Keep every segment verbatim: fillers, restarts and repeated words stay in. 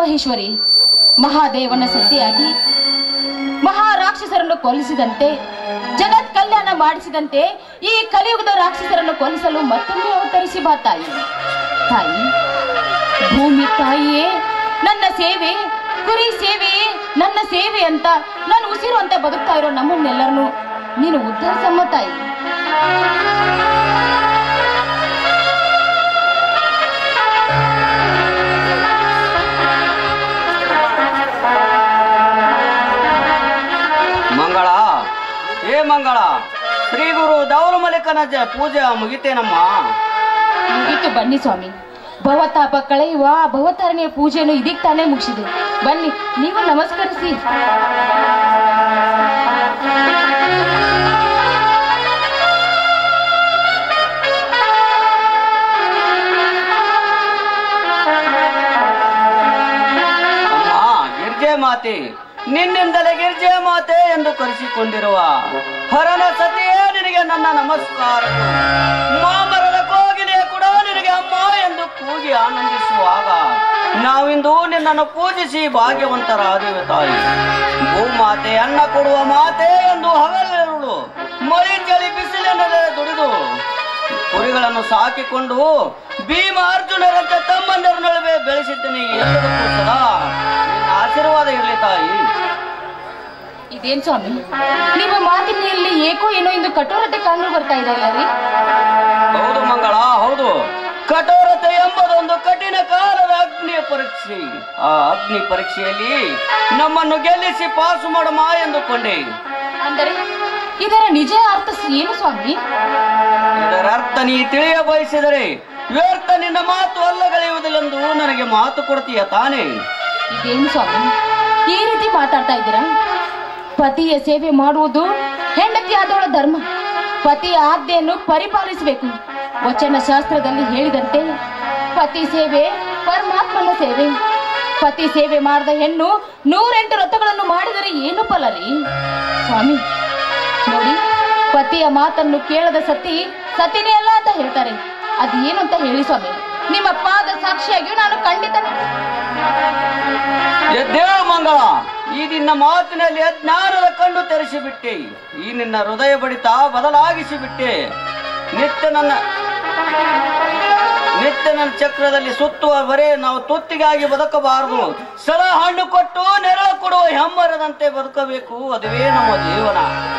ಮಹೇಶ್ವರಿ ಮಹಾದೇವನ ಸತಿಯಾಗಿ ಮಹಾರಾಕ್ಷಸರನ್ನು ಕೊಲ್ಲಿಸಿದಂತೆ ಜಗತ್ ಕಲ್ಯಾಣ ಮಾಡಿಸಿದಂತೆ ಈ ಕಲಿಯುಗದ ರಾಕ್ಷಸರನ್ನು ಕೊಲ್ಲಿಸಲು ಮತ್ತೊಮ್ಮೆ ಅವತರಿಸಿ ಬಾ ತಾಯಿ. ತಾಯಿ, ಭೂಮಿ ತಾಯಿಯೇ ನನ್ನ ಸೇವೆ, ಕುರಿ ಸೇವೆಯೇ ನನ್ನ ಸೇವೆ ಅಂತ ನಾನು ಉಸಿರು ಅಂತ ಬದುಕ್ತಾ ಇರೋ ನಮ್ಮನ್ನೆಲ್ಲರನ್ನು ನೀನು ಉದ್ಧರಿಸಮ್ಮ ತಾಯಿ. ಮಂಗಳ, ಏ ಮಂಗಳ, ಶ್ರೀ ಗುರು ದೌಲ ಮಲಿಕನ ಪೂಜೆ ಮುಗಿತೇನಮ್ಮ? ಮುಗಿತು ಬನ್ನಿ ಸ್ವಾಮಿ. ಭವತಾಪ ಕಳೆಯುವ ಭವತಾರಣಿಯ ಪೂಜೆಯನ್ನು ಇದೀಗ ತಾನೇ ಮುಗಿಸಿದೆ. ಬನ್ನಿ, ನೀವು ನಮಸ್ಕರಿಸಿ. ಅಮ್ಮ ಗಿರ್ಜೆ ಮಾತೆ, ನಿನ್ನಿಂದಲೇ ಗಿರ್ಜೆ ಮಾತೆ ಎಂದು ಕರೆಸಿಕೊಂಡಿರುವ ಹರನ ಸತಿಯೇ ನಿನಗೆ ನನ್ನ ನಮಸ್ಕಾರ. ಮಾಮರದ ಕೋಗಿಲೆ ಕೂಡ ನಿನಗೆ ಅಮ್ಮ ಎಂದು ಕೂಗಿ ಆನಂದಿಸುವಾಗ ನಾವಿಂದು ನಿನ್ನನ್ನು ಪೂಜಿಸಿ ಭಾಗ್ಯವಂತರಾದೇವೆ ತಾಯಿ. ಭೂಮಾತೆ, ಅನ್ನ ಕೊಡುವ ಮಾತೆ ಎಂದು ಹಗಲಿರುಳು ಮಳಿ ಚಳಿ ಬಿಸಿಲಿನಲ್ಲೇ ದುಡಿದು ಕುರಿಗಳನ್ನು ಸಾಕಿಕೊಂಡು ಭೀಮ ಅರ್ಜುನರಂತೆ ತಮ್ಮಂದರ ನಡುವೆ ಬೆಳೆಸಿದ್ದೇನೆ. ಎಲ್ಲದಕ್ಕೂ ಸದಾ ನಿನ್ನ ಆಶೀರ್ವಾದ ಇರಲಿ ತಾಯಿ. ಇದೇನ್ ಸ್ವಾಮಿ, ನಿಮ್ಮ ಮಾತಿನಲ್ಲಿ ಏಕೋ ಏನೋ ಇಂದು ಕಠೋರತೆ ಕಾಣಲು ಬರ್ತಾ ಇದೆ. ಹೌದು ಮಂಗಳ, ಹೌದು. ಕಠೋರತೆ ಎಂಬುದೊಂದು ಕಠಿಣ ಕಾಲದ ಅಗ್ನಿ ಪರೀಕ್ಷೆ. ಆ ಅಗ್ನಿ ಪರೀಕ್ಷೆಯಲ್ಲಿ ನಮ್ಮನ್ನು ಗೆಲ್ಲಿಸಿ ಪಾಸು ಮಾಡಮ ಎಂದುಕೊಂಡೆ. ಅಂದರೆ ಇದರ ನಿಜ ಅರ್ಥ ಏನು ಸ್ವಾಮಿ? ಇದರ ಅರ್ಥ ನೀ ತಿಳಿಯ ಬಯಸಿದರೆ ವ್ಯರ್ಥ ನಿನ್ನ ಮಾತು ಅಲ್ಲಗಳೆಯುವುದಿಲ್ಲೆಂದು ನನಗೆ ಮಾತು ಕೊಡ್ತೀಯ ತಾನೇ? ಇದೇನು ಸ್ವಾಮಿ ಈ ರೀತಿ ಮಾತಾಡ್ತಾ ಇದ್ದೀರಾ? ಪತಿಯ ಸೇವೆ ಮಾಡುವುದು ಹೆಂಡತಿ ಆದವಳ ಧರ್ಮ. ಪತಿಯ ಆಜ್ಞೆಯನ್ನು ಪರಿಪಾಲಿಸಬೇಕು. ವಚನ ಶಾಸ್ತ್ರದಲ್ಲಿ ಹೇಳಿದಂತೆ ಪತಿ ಸೇವೆ ಪರಮಾತ್ಮನ ಸೇವೆ. ಪತಿ ಸೇವೆ ಮಾಡಿದ ಹೆಣ್ಣು ನೂರೆಂಟು ವ್ರತಗಳನ್ನು ಮಾಡಿದರೆ ಏನು ಫಲ ರೀ ಸ್ವಾಮಿ? ನೋಡಿ, ಪತಿಯ ಮಾತನ್ನು ಕೇಳದ ಸತಿ ಸತಿನೇ ಅಲ್ಲ ಅಂತ ಹೇಳ್ತಾರೆ. ಅದು ಏನು ಅಂತ ಹೇಳಿ ಸ್ವಾಮಿ. ನಿಮ್ಮ ಪಾದ ಸಾಕ್ಷಿಯಾಗಿಯೂ ನಾನು ಖಂಡಿತ ದೇವ ಮಂಗಳ, ಈ ನಿನ್ನ ಮಾತಿನಲ್ಲಿ ಅಜ್ಞಾನದ ಕಣ್ಣು ತೆರೆಸಿಬಿಟ್ಟೆ. ಈ ನಿನ್ನ ಹೃದಯ ಬಡಿತ ಬದಲಾಗಿಸಿಬಿಟ್ಟೆ. ನಿತ್ಯ ನನ್ನ ನಿತ್ಯ ನನ್ನ ಚಕ್ರದಲ್ಲಿ ಸುತ್ತುವ ಬರೇ ನಾವು ತುತ್ತಿಗಾಗಿ ಬದುಕಬಾರದು. ಸಲ ಹಣ್ಣು ಕೊಟ್ಟು ನೆರಳು ಕೊಡುವ ಹೆಮ್ಮರದಂತೆ ಬದುಕಬೇಕು. ಅದುವೇ ನಮ್ಮ ಜೀವನ.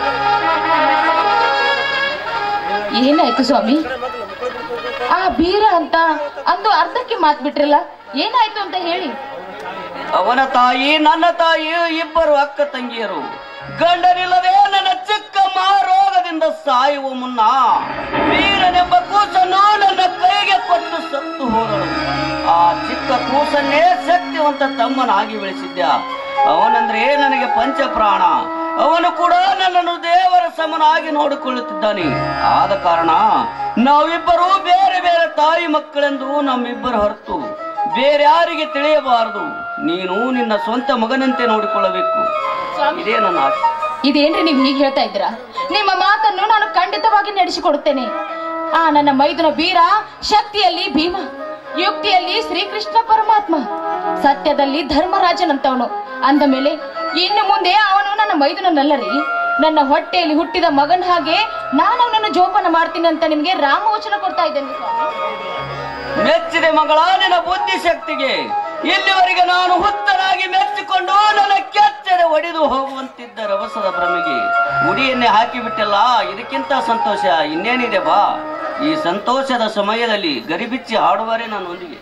ಏನಾಯ್ತು ಸ್ವಾಮಿ? ಆ ಬೀರ ಅಂತ ಅಂದು ಅರ್ಧಕ್ಕೆ ಮಾತ್ ಬಿಟ್ರಲ್ಲ, ಏನಾಯ್ತು ಅಂತ ಹೇಳಿ. ಅವನ ತಾಯಿ ನನ್ನ ತಾಯಿ ಇಬ್ಬರು ಅಕ್ಕ ತಂಗಿಯರು. ಗಂಡನಿಲ್ಲದೆ ನನ್ನ ಚಿಕ್ಕಮ್ಮ ರೋಗದಿಂದ ಸಾಯುವ ಮುನ್ನ ವೀರನೆಂಬ ಕೂಸನ್ನು ನನ್ನ ಕೈಗೆ ಕೊಟ್ಟು ಸತ್ತು ಹೋದಳು. ಆ ಚಿಕ್ಕ ಕೂಸನ್ನೇ ಶಕ್ತಿವಂತ ತಮ್ಮನಾಗಿ ಬೆಳೆಸಿದ್ದ. ಅವನಂದ್ರೆ ನನಗೆ ಪಂಚಪ್ರಾಣ. ಅವನು ಕೂಡ ನನ್ನನ್ನು ದೇವರ ಸಮನಾಗಿ ನೋಡಿಕೊಳ್ಳುತ್ತಿದ್ದಾನೆ. ಆದ ಕಾರಣ ನಾವಿಬ್ಬರು ಬೇರೆ ಬೇರೆ ತಾಯಿ ಮಕ್ಕಳೆಂದು ನಮ್ಮಿಬ್ಬರು ಹೊರತು ಬೇರೆ ಯಾರಿಗೆ ತಿಳಿಯಬಾರದು. ನೀನು ನಿನ್ನ ಸ್ವಂತ ಮಗನಂತೆ ನೋಡಿಕೊಳ್ಳಬೇಕು. ಇದೇ ನನ್ನ ಆಸೆ. ಇದೇನ್ರಿ ನೀವು ಹೀಗೆ ಹೇಳ್ತಾ ಇದ್ದೀರಾ? ನಿಮ್ಮ ಮಾತನ್ನು ನಾನು ಖಂಡಿತವಾಗಿ ನಡೆಸಿಕೊಡುತ್ತೇನೆ. ಆ ನನ್ನ ಮೈದುನ ಬೀರ ಶಕ್ತಿಯಲ್ಲಿ ಭೀಮ, ಯುಕ್ತಿಯಲ್ಲಿ ಶ್ರೀಕೃಷ್ಣ ಪರಮಾತ್ಮ, ಸತ್ಯದಲ್ಲಿ ಧರ್ಮರಾಜನಂತವನು ಅಂದ ಮೇಲೆ ಇನ್ನು ಮುಂದೆ ಅವನು ನನ್ನ ಮೈದುನಲ್ಲರಿ. ನನ್ನ ಹೊಟ್ಟೆಯಲ್ಲಿ ಹುಟ್ಟಿದ ಮಗನ ಹಾಗೆ ನಾನು ಅವನನ್ನು ಜೋಪಾನ ಮಾಡ್ತೀನಿ ಅಂತ ನಿಮ್ಗೆ ರಾಮವಚನ ಕೊಡ್ತಾ ಇದ್ದೇನೆ ಸ್ವಾಮಿ. ಮೆಚ್ಚಿದೆ ಮಗಳ ನಿನ್ನ ಬುದ್ಧಿ ಶಕ್ತಿಗೆ. ಇಲ್ಲಿವರೆಗೆ ನಾನು ಹುತ್ತನಾಗಿ ಮೆಚ್ಚಿಕೊಂಡು ನನ್ನ ಕೆಚ್ಚಡೆ ಒಡೆದು ಹೋಗುವಂತಿದ್ದ ರಭಸದ ಭ್ರಮೆಗೆ ಉಡಿಯನ್ನೇ ಹಾಕಿಬಿಟ್ಟಲ್ಲ. ಇದಕ್ಕಿಂತ ಸಂತೋಷ ಇನ್ನೇನಿದೆ ಬಾ. ಈ ಸಂತೋಷದ ಸಮಯದಲ್ಲಿ ಗರಿಬಿಚ್ಚಿ ಹಾಡುವರೆ ನನ್ನೊಂದಿಗೆ.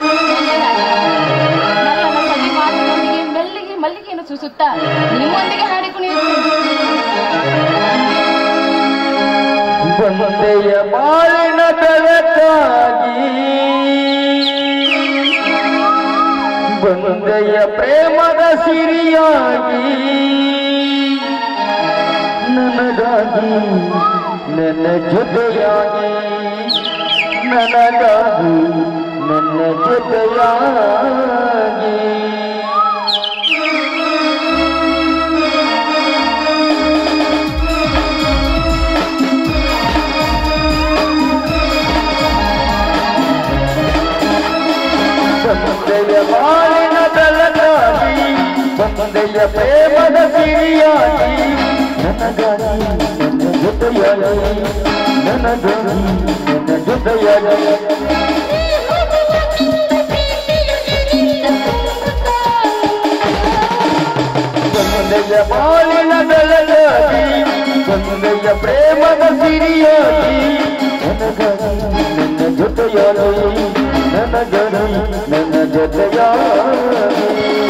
ಮೆಲ್ಲಿಗೆ ಮಲ್ಲಿಗೆಯನ್ನು ಸೂಸುತ್ತಾ ನಿಮ್ಮೊಂದಿಗೆ ಹಾಡಿ ಕುಣಿಯುತ್ತೇನೆ. ಬಂದೆಯ ಬಾಳಿನ ಬೆಳಕಾಗಿ, ಬಂದೆಯ ಪ್ರೇಮದ ಸಿರಿಯಾಗಿ, ನನಗಾಗಿ ನನ್ನ ಜೊತೆಯಾಗಿ, ನನಗಾಗಿ ನನ್ನ ಜೊತೆಯಾಗಿ. ಬಂದೆಯ ಬಾಳಿನ ಬೆಳಕಾಗಿ, ತಂದೆಯ ಪ್ರೇಮದ ಸಿರಿಯಾಗಿ ನನಗಾಗಿ ನನ್ನ ಜೊತೆಯಾಗಿ ನನಗಾಗಿ ನನ್ನ ಜೊತೆಯಾಗಿ ತಂದೆಯ ಬಾಳಿನ ಬೆಳಗಾಗಿ ತಂದೆಯ ಪ್ರೇಮದ ಸಿರಿಯಾಗಿ ನನಗಾಗಿ ನನ್ನ ಜೊತೆಯಾಗಿ ನನಗಾಗಿ ನನ್ನ ಜೊತೆಯಾಗಿ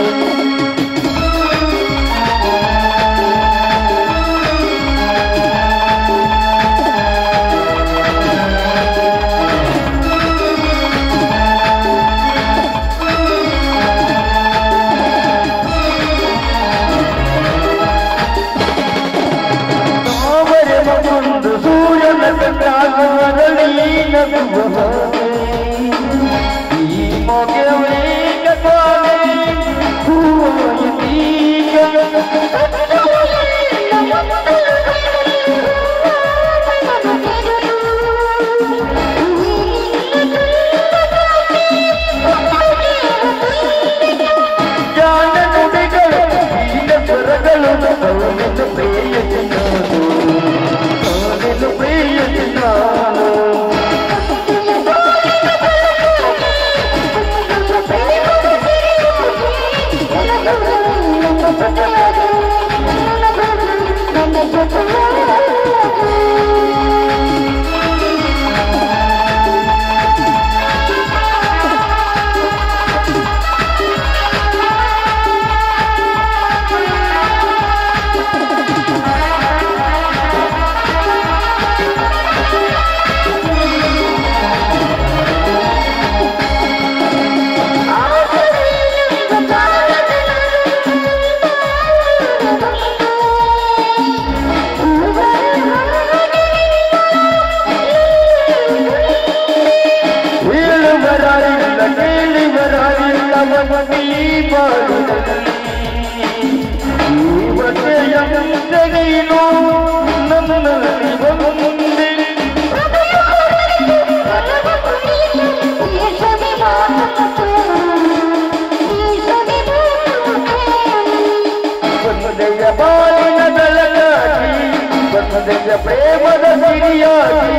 ಪ್ರೇಮದ ಸಿರಿಯಾಗಿ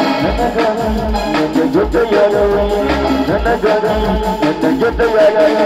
ನನಗಾಗಿ ನನ್ನ ಜೊತೆಯಾಗಿ ನನಗಾಗಿ ನನ್ನ ಜೊತೆಯಾಗಿ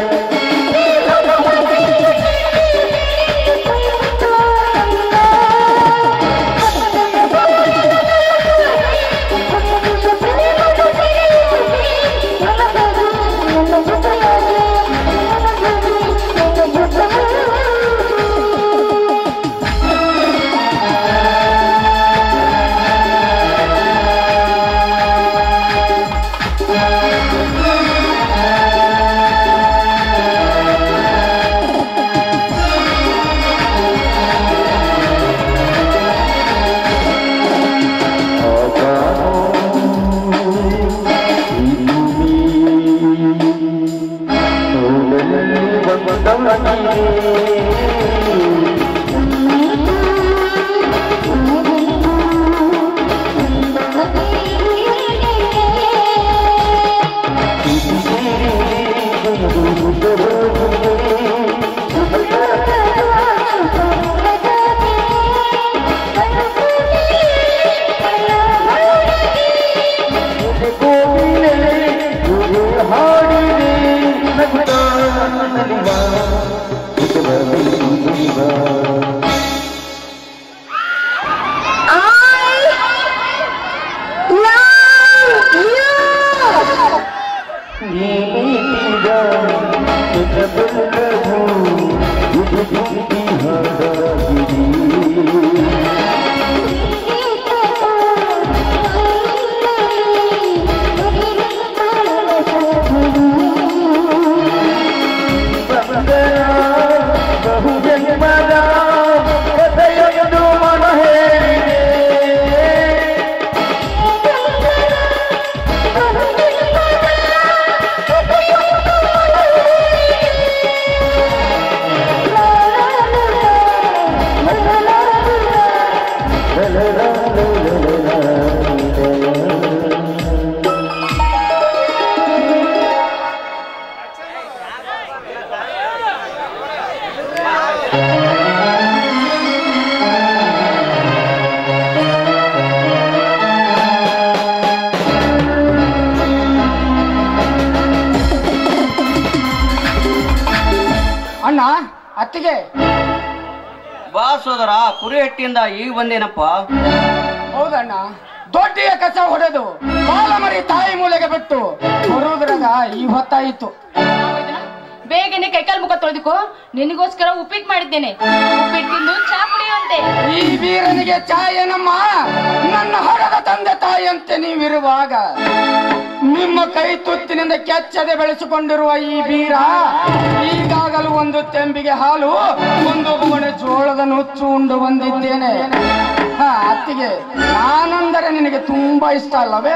ಅಣ್ಣ ಅತ್ತಿಗೆ ಬಾ ಸೋದರ, ಕುರಿ ಹಟ್ಟಿಯಿಂದ ಈಗ ಬಂದೇನಪ್ಪ. ಹೌದಣ್ಣ, ದೊಡ್ಡಿಯ ಕಸ ಹೊಡೆದು ಬಾಲಮರಿ ತಾಯಿ ಮೂಲೆಗೆ ಬಿಟ್ಟು ಬರುವುದ್ರಾಗ ಈ ಹೊತ್ತಾಯಿತು. ಬೇಗನೆ ಕೈಕಾಲ್ ಮುಖ ತೊಳೆದುಕೋ, ನಿನಗೋಸ್ಕರ ಉಪ್ಪಿಟ್ಟು ಮಾಡಿದ್ದೇನೆ. ಉಪ್ಪಿಟ್ಟು ತಿಂದು ಚಾ ಕುಡಿಯುವಂತೆ. ಈ ವೀರನಿಗೆ ಚಾಯೇನಮ್ಮ, ನನ್ನ ಹಡದ ತಂದೆ ತಾಯಿಯಂತೆ ನೀವಿರುವಾಗ ನಿಮ್ಮ ಕೈ ತುತ್ತಿನಿಂದ ಕೆಚ್ಚದೆ ಬೆಳೆಸಿಕೊಂಡಿರುವ ಈ ಬೀರ ಈಗಾಗಲೂ ಒಂದು ತೆಂಬಿಗೆ ಹಾಲು, ಒಂದು ಬುಗಣೆ ಜೋಳದ ನುಚ್ಚು ಉಂಡು ಬಂದಿದ್ದೇನೆ. ಹಾ ಅತ್ತಿಗೆ, ನಾನಂದರೆ ನಿನಗೆ ತುಂಬಾ ಇಷ್ಟ ಅಲ್ಲವೇ?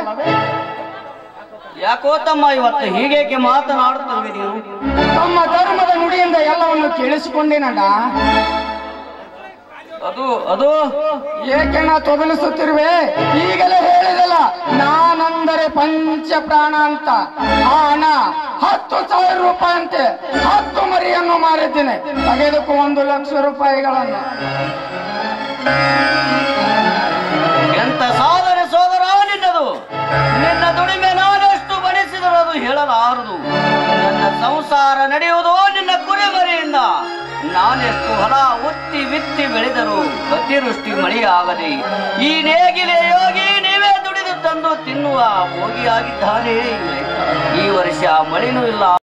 ಯಾಕೋ ತಮ್ಮ ಇವತ್ತು ಹೀಗೇಕೆ ಮಾತನಾಡುತ್ತವೆ ನೀವು? ತಮ್ಮ ಧರ್ಮದ ನುಡಿಯಿಂದ ಎಲ್ಲವನ್ನು ಕೇಳಿಸಿಕೊಂಡೇನಣ್ಣ. ಅದು ಅದು ಏಕೆಣ್ಣ ತೊದಲಿಸುತ್ತಿರುವೆ? ಈಗಲೇ ಹೇಳಿದಲ್ಲ, ನಾನಂದರೆ ಪಂಚ ಪ್ರಾಣ ಅಂತ. ಆ ಹಣ ಹತ್ತು ಸಾವಿರ ರೂಪಾಯಿ ಅಂತೆ ಹತ್ತು ಮರಿಯನ್ನು ಮಾರಿದ್ದೇನೆ. ತೆಗೆದುಕೋ ಒಂದು ಲಕ್ಷ ರೂಪಾಯಿಗಳನ್ನು. ಎಂತ ಸಾಧನೆ ಸೋದರ ನಿನ್ನದು. ನಿನ್ನ ದುಡಿಮೆ ನಾನೆಷ್ಟು ಬಡಿಸಿದರೂ ಅದು ಹೇಳಲಾರದು. ನನ್ನ ಸಂಸಾರ ನಡೆಯುವುದು ನಿನ್ನ ಕುರಿಮರಿಯಿಂದ. ನಾನೆಷ್ಟು ಹೊಲ ಉತ್ತಿ ಬಿತ್ತಿ ಬೆಳೆದರೂ ಅತಿವೃಷ್ಟಿ ಮಳೆಯಾಗದೆ ಈ ನೇಗಿಲೆ ಯೋಗಿ ನೀವೇ ದುಡಿದು ತಂದು ತಿನ್ನುವ ಭೋಗಿಯಾಗಿದ್ದಾನೆ. ಈ ವರ್ಷ ಮಳೆನೂ ಇಲ್ಲ,